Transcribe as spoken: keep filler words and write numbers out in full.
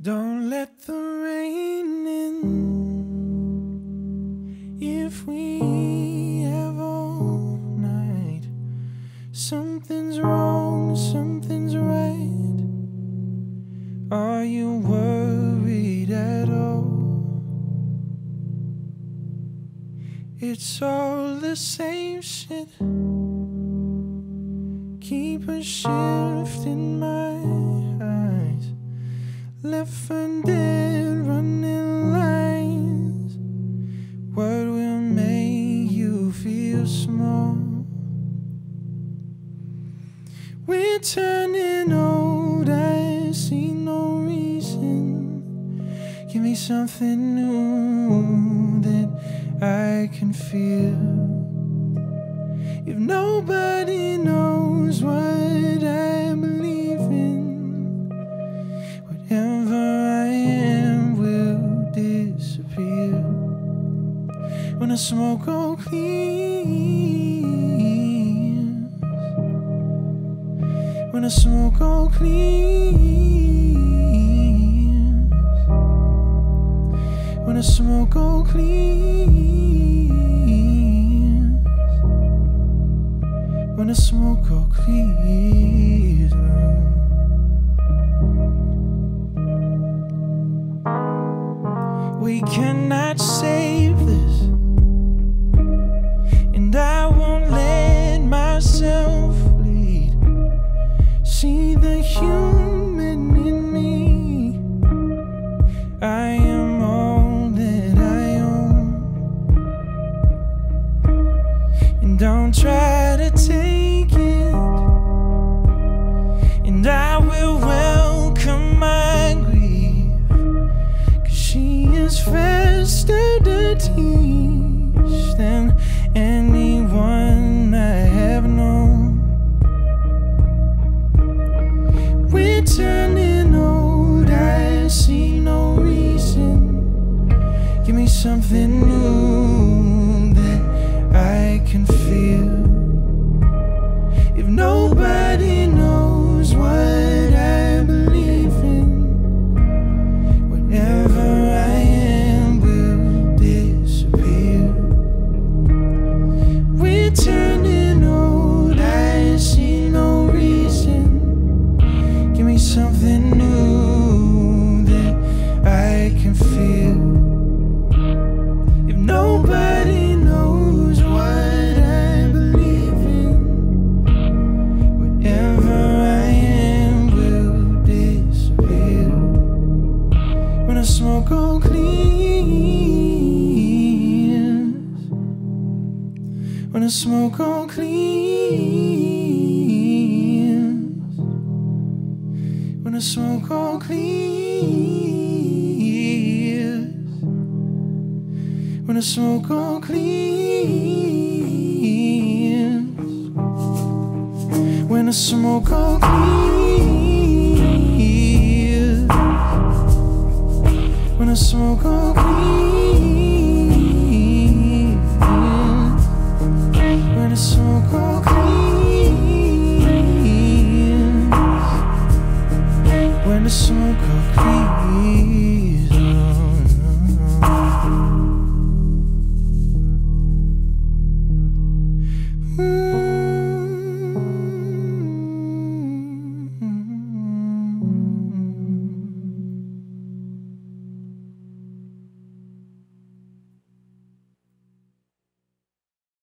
Don't let the rain in if we have all night. Something's wrong, something's right. Are you worried at all? It's all the same shit. Keep a shift in my eyes. Left for dead, running lines. What will make you feel small? We're turning old, I see no reason. Give me something new that I can feel. If nobody knows what I believe in, whatever I am will disappear. When the smoke all clears, when the smoke all clears, when the smoke all clears, when the smoke all clears. We cannot save this, and I won't let myself bleed. See the human in me. I am all that I own, and don't try to take it, and I will welcome my grief, 'cause she is faster to teach than anyone I have known. We're turning old, I see no reason. Give me something new that I can feel. If nobody knows what I believe in, whatever I am will disappear. We're turning old, I see no reason. Give me something new that I can feel. If nobody knows what I believe in, whatever I am will disappear. When the smoke all clears, when the smoke all clears, when the smoke all clears, when the smoke all clears, when the smoke all clears, when the smoke all clears, when the smoke all clears, when the smoke all clears.